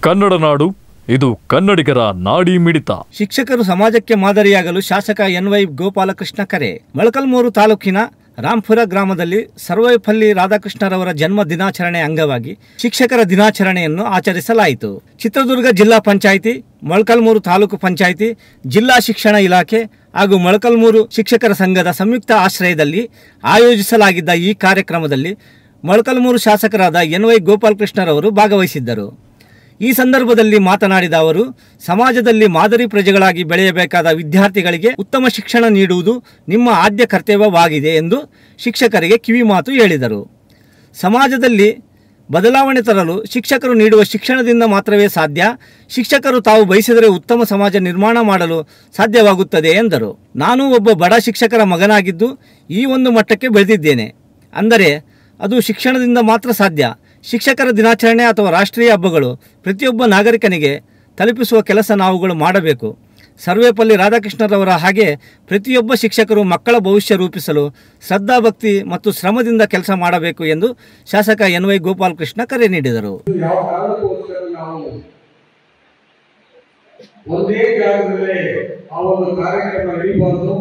ಕನ್ನಡ ನಾಡು, ಇದು ಕನ್ನಡಿಗರ ನಾಡಿ ಮಿಡಿತ. ಶಿಕ್ಷಕರು ಸಮಾಜಕ್ಕೆ ಮಾದರಿಯಾಗಲು ಶಾಸಕ ಎನ್.ವೈ. ಗೋಪಾಲಕೃಷ್ಣ ಕರೆ. ಮೊಳಕಾಲ್ಮೂರು ತಾಲೂಕಿನ ರಾಂಪುರ ಗ್ರಾಮದಲ್ಲಿ ಸರ್ವಪಲ್ಲಿ ರಾಧಾಕೃಷ್ಣರವರ ಜನ್ಮ ದಿನಾಚರಣೆ ಅಂಗವಾಗಿ ಶಿಕ್ಷಕರ ದಿನಾಚರಣೆಯನ್ನು ಆಚರಿಸಲಾಯಿತು. ಚಿತ್ರದುರ್ಗ ಜಿಲ್ಲಾ ಪಂಚಾಯಿತಿ, ಮೊಳಕಾಲ್ಮೂರು ತಾಲೂಕು ಪಂಚಾಯಿತಿ, ಜಿಲ್ಲಾ ಶಿಕ್ಷಣ ಇಲಾಖೆ ಹಾಗೂ ಮೊಳಕಾಲ್ಮೂರು ಶಿಕ್ಷಕರ ಸಂಘದ ಸಂಯುಕ್ತ ಆಶ್ರಯದಲ್ಲಿ ಆಯೋಜಿಸಲಾಗಿದ್ದ ಈ ಕಾರ್ಯಕ್ರಮದಲ್ಲಿ ಮೊಳಕಾಲ್ಮೂರು ಶಾಸಕರಾದ ಎನ್.ವೈ. ಗೋಪಾಲಕೃಷ್ಣರವರು ಭಾಗವಹಿಸಿದ್ದರು. ಈ ಸಂದರ್ಭದಲ್ಲಿ ಮಾತನಾಡಿದ ಅವರು, ಸಮಾಜದಲ್ಲಿ ಮಾದರಿ ಪ್ರಜೆಗಳಾಗಿ ಬೆಳೆಯಬೇಕಾದ ವಿದ್ಯಾರ್ಥಿಗಳಿಗೆ ಉತ್ತಮ ಶಿಕ್ಷಣ ನೀಡುವುದು ನಿಮ್ಮ ಆದ್ಯ ಕರ್ತವ್ಯವಾಗಿದೆ ಎಂದು ಶಿಕ್ಷಕರಿಗೆ ಕಿವಿಮಾತು ಹೇಳಿದರು. ಸಮಾಜದಲ್ಲಿ ಬದಲಾವಣೆ ತರಲು ಶಿಕ್ಷಕರು ನೀಡುವ ಶಿಕ್ಷಣದಿಂದ ಮಾತ್ರವೇ ಸಾಧ್ಯ. ಶಿಕ್ಷಕರು ತಾವು ಬಯಸಿದರೆ ಉತ್ತಮ ಸಮಾಜ ನಿರ್ಮಾಣ ಮಾಡಲು ಸಾಧ್ಯವಾಗುತ್ತದೆ ಎಂದರು. ನಾನು ಒಬ್ಬ ಬಡ ಶಿಕ್ಷಕರ ಮಗನಾಗಿದ್ದು ಈ ಒಂದು ಮಟ್ಟಕ್ಕೆ ಬೆಳೆದಿದ್ದೇನೆ. ಅಂದರೆ ಅದು ಶಿಕ್ಷಣದಿಂದ ಮಾತ್ರ ಸಾಧ್ಯ. ಶಿಕ್ಷಕರ ದಿನಾಚರಣೆ ಅಥವಾ ರಾಷ್ಟ್ರೀಯ ಹಬ್ಬಗಳು ಪ್ರತಿಯೊಬ್ಬ ನಾಗರಿಕನಿಗೆ ತಲುಪಿಸುವ ಕೆಲಸ ನಾವುಗಳು ಮಾಡಬೇಕು. ಸರ್ವೇಪಲ್ಲಿ ರಾಧಾಕೃಷ್ಣರವರ ಹಾಗೆ ಪ್ರತಿಯೊಬ್ಬ ಶಿಕ್ಷಕರು ಮಕ್ಕಳ ಭವಿಷ್ಯ ರೂಪಿಸಲು ಶ್ರದ್ಧಾಭಕ್ತಿ ಮತ್ತು ಶ್ರಮದಿಂದ ಕೆಲಸ ಮಾಡಬೇಕು ಎಂದು ಶಾಸಕ ಎನ್.ವೈ. ಗೋಪಾಲಕೃಷ್ಣ ಕರೆ ನೀಡಿದರು. ಒಂದೇ ಜಾಗದಲ್ಲಿ ಆ ಒಂದು ಕಾರ್ಯಕ್ರಮ ನಡೀಬಾರದು.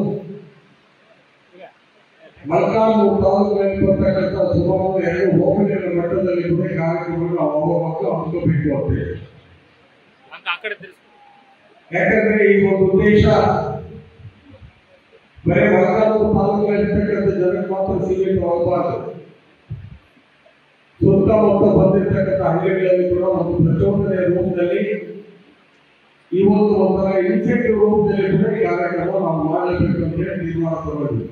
ಮೊಳಕಾಲ್ಮೂರು ತಾಲೂಕಿನಲ್ಲಿ ಬರ್ತಕ್ಕಂಥ ಸುಮಾರು 2 ಹೋಬಳಿಗಳ ಮಟ್ಟದಲ್ಲಿ ಕೂಡ ಕಾರ್ಯಕ್ರಮಗಳು ಮಕ್ಕಳು ಹಮ್ಮಿಕೋಬೇಕು ಅಂತೇಳಿ. ಯಾಕಂದ್ರೆ ಈ ಒಂದು ಉದ್ದೇಶ ಬರೀ ಮೊಳಕಾಲ್ಮೂರು ತಾಲೂಕಿನಲ್ಲಿರ್ತಕ್ಕಂಥ ಜನಕ್ಕೆ ಮಾತ್ರ ಸೀಮಿತವಾಗಬಾರದು. ಸುತ್ತಮುತ್ತ ಬಂದಿರ್ತಕ್ಕಂಥ ಹಳ್ಳಿಗಳಲ್ಲಿ ಕೂಡ ಒಂದು ಪ್ರಚೋದನೆಯ ರೂಪದಲ್ಲಿ ಈ ಒಂದು ಒಂಥರ ಇನ್ಸೆಂಟಿವ್ ರೂಪದಲ್ಲಿ ಕೂಡ ಈ ಕಾರ್ಯಕ್ರಮ ನಾವು ಮಾಡಬೇಕು ಅಂತ ಹೇಳಿ ತೀರ್ಮಾನ ತಗೊಂಡಿದ್ವಿ.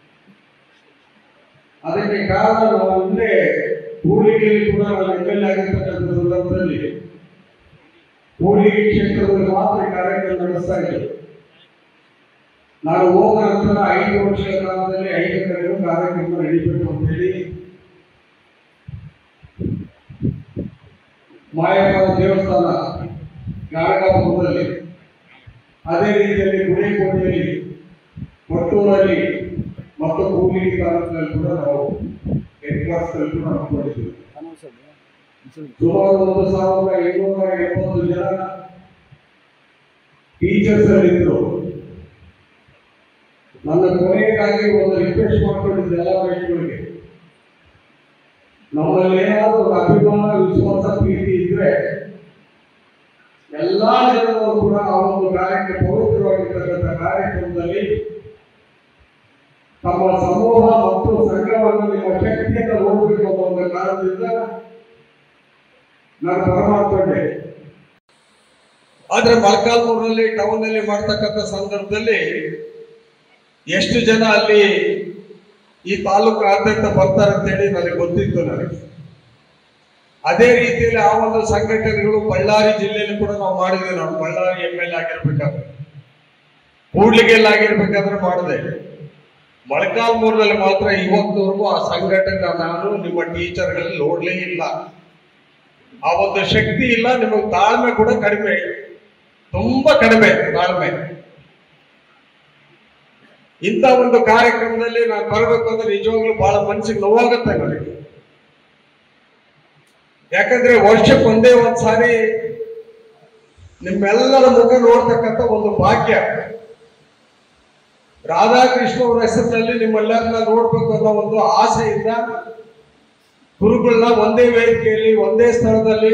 ಅದಕ್ಕೆ ಕಾರಣ ನಾವು ಮುಂದೆ ಕೂಡ್ಲಿಗೆಯಲ್ಲಿ ಕೂಡ ನಾವು ಎಮ್.ಎಲ್.ಎ ಆಗಿರ್ತಕ್ಕಂಥ ಸಂದರ್ಭದಲ್ಲಿ ಕೂಡ್ಲಿಗೆ ಕ್ಷೇತ್ರದಲ್ಲಿ ಮಾತ್ರ ಕಾರ್ಯಕ್ರಮ ನಡೆಸ್ತಾ ಇದ್ದೇವೆ. ನಾನು ಹೋದ ನಂತರ 5 ವರ್ಷಗಳ ಕಾಲದಲ್ಲಿ 5 ಕಡೆಗೂ ಕಾರ್ಯಕ್ರಮ ನಡೀಬೇಕು ಅಂತ ಹೇಳಿ ಮಾಯಪ್ಪ ದೇವಸ್ಥಾನ ಗಾಣಗಾಪುರದಲ್ಲಿ, ಅದೇ ರೀತಿಯಲ್ಲಿ ಗುಡಿಕೋಟೆಯಲ್ಲಿ, ಕೊಟ್ಟೂರಲ್ಲಿ ಮತ್ತು ಕೂಡ್ಲಿಗಿ ತಾಲೂಕಿನಲ್ಲಿ ಕೂಡ ನಾವು ಹೆಡ್ ಕ್ಲಾಸ್ನಲ್ಲಿ ಕೂಡ ಹಮ್ಮಿಕೊಂಡಿದ್ದೀವಿ. ಸುಮಾರು 1770 ಜನ ಟೀಚರ್ಸ್ ಇದ್ರು. ನನ್ನ ಕೊನೆಯದಾಗಿ ಒಂದು ರಿಕ್ವೆಸ್ಟ್ ಮಾಡ್ಕೊಂಡಿದ್ದೆ ಎಲ್ಲ ವ್ಯಕ್ತಿಗಳಿಗೆ, ನಮ್ಮಲ್ಲಿ ಏನಾದರೂ ಒಂದು ಅಭಿಮಾನ, ವಿಶ್ವಾಸ, ಪ್ರೀತಿ ಇದ್ರೆ ಎಲ್ಲಾ ಜನರು ಕೂಡ ಆ ಒಂದು ಕಾರ್ಯಕ್ಕೆ ಪವಿತ್ರವಾಗಿರ್ತಕ್ಕಂಥ ಕಾರ್ಯಕ್ರಮದಲ್ಲಿ ತಮ್ಮ ಸಮೂಹ ಮತ್ತು ಸಂಘವನ್ನು ನಿಮ್ಮ ಶಕ್ತಿಯನ್ನು ನೋಡಬೇಕು ಅನ್ನೋ ಒಂದು ಕಾರಣದಿಂದ ನಾನು ಬರಮಾಡ್ಕೊಂಡೆ. ಆದ್ರೆ ಮೊಳಕಾಲ್ಮೂರಲ್ಲಿ ಟೌನ್ ನಲ್ಲಿ ಮಾಡ್ತಕ್ಕಂಥ ಸಂದರ್ಭದಲ್ಲಿ ಎಷ್ಟು ಜನ ಅಲ್ಲಿ ಈ ತಾಲೂಕು ಆದ್ಯಂತ ಬರ್ತಾರೆ ಅಂತ ಹೇಳಿ ನನಗೆ ಗೊತ್ತಿತ್ತು. ನನಗೆ ಅದೇ ರೀತಿಯಲ್ಲಿ ಆ ಒಂದು ಸಂಘಟನೆಗಳು ಬಳ್ಳಾರಿ ಜಿಲ್ಲೆಯಲ್ಲಿ ಕೂಡ ನಾವು ಮಾಡಿದ್ವಿ. ನಾವು ಬಳ್ಳಾರಿ ಎಮ್.ಎಲ್.ಎ ಆಗಿರ್ಬೇಕಾದ್ರೆ, ಕೂಡ್ಲಿಗೆಲ್ಲ ಆಗಿರ್ಬೇಕಾದ್ರೆ ಮಾಡಿದೆ. ಮೊಳಕಾಲ್ಮೂರಿನಲ್ಲಿ ಮಾತ್ರ ಇವತ್ತವರೆಗೂ ಆ ಸಂಘಟನೆ ನಾನು ನಿಮ್ಮ ಟೀಚರ್ಗಳಲ್ಲಿ ನೋಡ್ಲೇ ಇಲ್ಲ. ಆ ಒಂದು ಶಕ್ತಿ ಇಲ್ಲ. ನಿಮಗೆ ತಾಳ್ಮೆ ಕೂಡ ಕಡಿಮೆ, ತುಂಬಾ ಕಡಿಮೆ ತಾಳ್ಮೆ. ಇಂಥ ಒಂದು ಕಾರ್ಯಕ್ರಮದಲ್ಲಿ ನಾನು ಬರಬೇಕು ಅಂದ್ರೆ ನಿಜವಾಗ್ಲೂ ಬಹಳ ಮನಸ್ಸಿಗೆ ನೋವಾಗುತ್ತೆ ನನಗೆ. ಯಾಕಂದ್ರೆ ವರ್ಷಕ್ಕೆ ಒಂದೇ ಒಂದ್ಸಾರಿ ನಿಮ್ಮೆಲ್ಲರ ಮುಖ ನೋಡ್ತಕ್ಕಂಥ ಒಂದು ಭಾಗ್ಯ. ರಾಧಾಕೃಷ್ಣ ಅವರ ಹೆಸರಿನಲ್ಲಿ ನಿಮ್ಮೆಲ್ಲರನ್ನ ನೋಡ್ಬೇಕು ಅನ್ನೋ ಒಂದು ಆಸೆಯಿಂದ ಗುರುಗಳನ್ನ ಒಂದೇ ವೇದಿಕೆಯಲ್ಲಿ, ಒಂದೇ ಸ್ಥಳದಲ್ಲಿ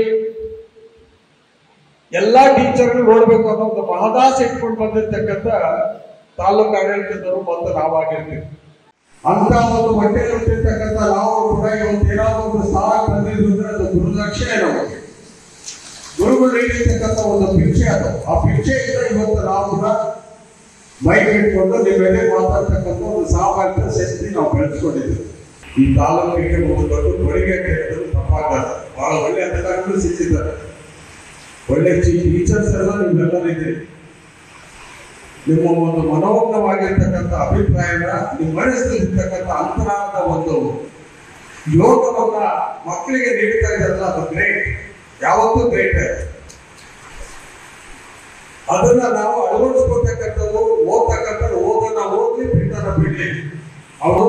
ಎಲ್ಲಾ ಟೀಚರ್ಗಳು ನೋಡ್ಬೇಕು ಅನ್ನೋ ಒಂದು ಮಹದಾಸೆ ಇಟ್ಕೊಂಡು ಬಂದಿರ್ತಕ್ಕಂಥ ತಾಲೂಕು ಆಡಳಿತದವರು ಮತ್ತು ನಾವಾಗಿರ್ತೀವಿ. ಅಂತ ಒಂದು ಹೊಟ್ಟೆಯಲ್ಲಿ ಹುಟ್ಟಿರ್ತಕ್ಕಂಥ ನಾವು ಕೂಡ ಇವತ್ತು ಏನಾದ್ರು ಒಂದು ಸ್ಥಳ ಬಂದಿದ್ರೆ ಅದು ಗುರುದಕ್ಷಿಣೆ. ನಮಗೆ ಗುರುಗಳು ನೀಡಿರ್ತಕ್ಕಂಥ ಒಂದು ಭಿಕ್ಷೆ ಅದು. ಆ ಭಿಕ್ಷೆಯಿಂದ ಇವತ್ತು ನಾವು ಕೂಡ ಮೈಕ್ ಇಟ್ಕೊಂಡು ನೀವೆಲ್ಲೇ ಮಾತಾಡ್ತಕ್ಕಂಥ ಒಂದು ಸಾಮರ್ಥ್ಯ ಶಕ್ತಿ ನಾವು ಬೆಳೆಸ್ಕೊಂಡಿದ್ದೀವಿ. ಈ ತಾಲೂಕಿಗೆ ಒಂದು ದೊಡ್ಡ ಕೊಡುಗೆ ಕೇಳಿದ್ರು ತಪ್ಪಾಗಲ್ಲ. ಬಹಳ ಒಳ್ಳೆ ಅಧಿಕಾರಿಗಳು ಸಿಕ್ಕಿದ್ದಾರೆ, ಒಳ್ಳೆ ಟೀಚರ್ಸ್ ಎಲ್ಲ ನಿಮ್ಮೆಲ್ಲರಿದ್ದೀರಿ. ನಿಮ್ಮ ಒಂದು ಮನೋಜ್ಞವಾಗಿರ್ತಕ್ಕಂಥ ಅಭಿಪ್ರಾಯನ, ನಿಮ್ಮ ಮನಸ್ಸಲ್ಲಿರ್ತಕ್ಕಂಥ ಅಂತರಾಳದ ಒಂದು ಯೋಗವನ್ನ ಮಕ್ಕಳಿಗೆ ನೀಡ್ತಾ ಇದ್ದಾರಲ್ಲ, ಅದು ಗ್ರೇಟ್, ಯಾವತ್ತೂ ಗ್ರೇಟ್. ಅದನ್ನ ನಾವು ಅಳವಡಿಸ್ಕೊಳ್ತಕ್ಕಂಥದ್ದು, ಓದ್ತಕ್ಕಂಥದ್ದು, ಓದನ್ನ ಓದಿ, ಬಿಟ್ಟನ್ನ ಬಿಡ್ಲಿ. ಅವರು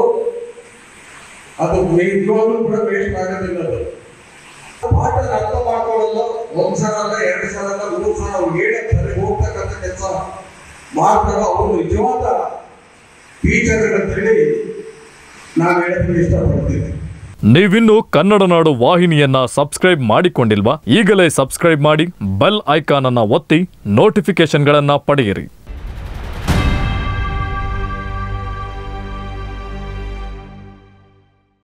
ಅದು ನಿಜವಾಗ್ಲೂ ಕೂಡ ವೇಸ್ಟ್ ಆಗೋದಿಲ್ಲ. ಅದು ಪಾಠ ಅರ್ಥ ಮಾಡ್ಕೊಳ್ಳೋದು ಒಂದ್ಸಲ ಅಲ್ಲ, 2 ಸಲ ಅಲ್ಲ, 3 ಸಲ ಅವ್ರು ಹೇಳಿ ಹೋಗ್ತಕ್ಕಂಥ ಕೆಲಸ ಮಾಡ್ತಾರ. ಅವರು ನಿಜವಾದ ಟೀಚರ್ಗಳಂತೇಳಿ ನಾವು ಹೇಳಕ್ಕೆ ಇಷ್ಟಪಡ್ತೀವಿ. ನೀವಿನ್ನು ಕನ್ನಡ ನಾಡು ವಾಹಿನಿಯನ್ನ ಸಬ್ಸ್ಕ್ರೈಬ್ ಮಾಡಿಕೊಂಡಿಲ್ವಾ? ಈಗಲೇ ಸಬ್ಸ್ಕ್ರೈಬ್ ಮಾಡಿ, ಬೆಲ್ ಐಕಾನ್ ಅನ್ನ ಒತ್ತಿ ನೋಟಿಫಿಕೇಶನ್ಗಳನ್ನ ಪಡೆಯಿರಿ.